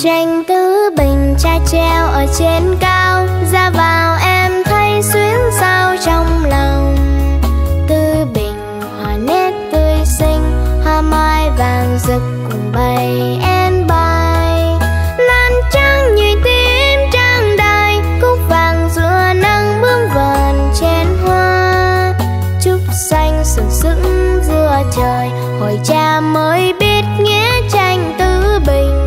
Tranh tứ bình tra treo ở trên cao, ra vào em thấy xuyến sao trong lòng. Tư bình hoa nét tươi xinh, hoa mai vàng rực cùng bầy én bay. Lan trắng như tím trăng đầy, cúc vàng giữa nắng bướm vờn trên hoa. Trúc xanh sừng sững giữa trời, hồi cha mới biết nghĩa tranh tứ bình.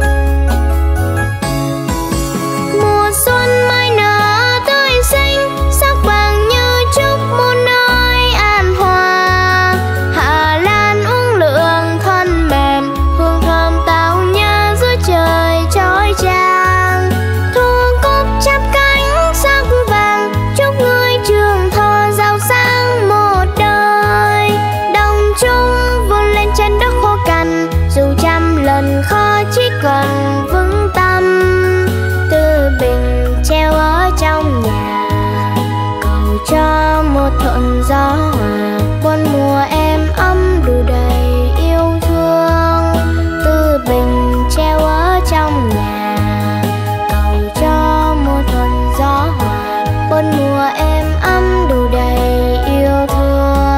Mùa xuân mới nở tươi xinh, sắc vàng như chúc muôn nơi an hòa. Hạ lan uống lượng thân mềm, hương thơm tao nhã giữa trời chói chang. Thu cúc chắp cánh sắc vàng, chúc người trường thọ giàu sang một đời. Đồng chung vươn lên trên đất khô cằn, dù trăm lần khó chỉ cần vững tâm. Tư bình treo ở trong nhà, cầu cho một thuận gió hòa. Bốn mùa êm ấm đủ đầy yêu thương. Tư bình treo ở trong nhà, cầu cho một thuận gió hòa. Bốn mùa êm ấm đủ đầy yêu thương.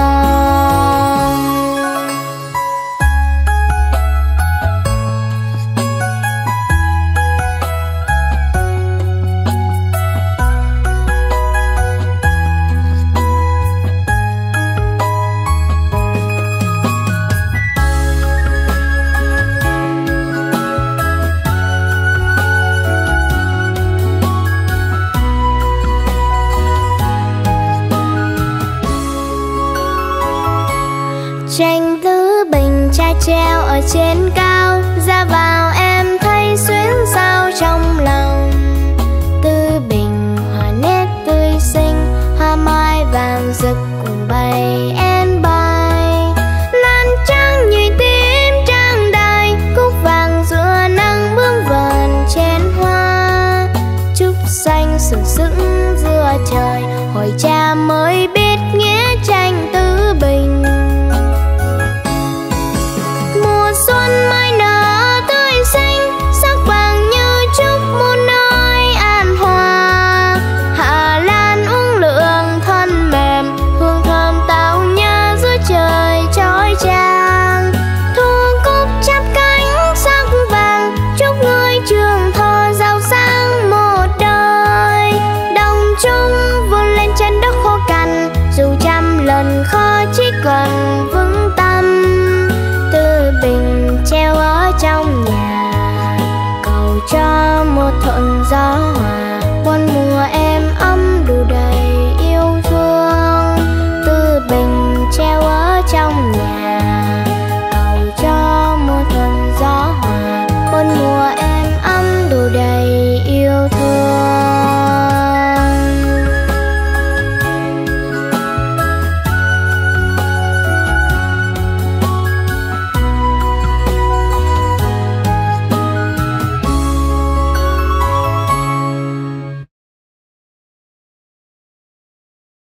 Tranh tứ bình tra treo ở trên cao, ra vào em thấy xuyến sao trong lòng. Tư bình hoa nét tươi xinh, hoa mai vàng rực cùng bầy én bay. Lan trắng như tím trăng đầy, cúc vàng giữa nắng bướm vờn trên hoa. Trúc xanh sừng sững giữa trời, hồi cha mới biết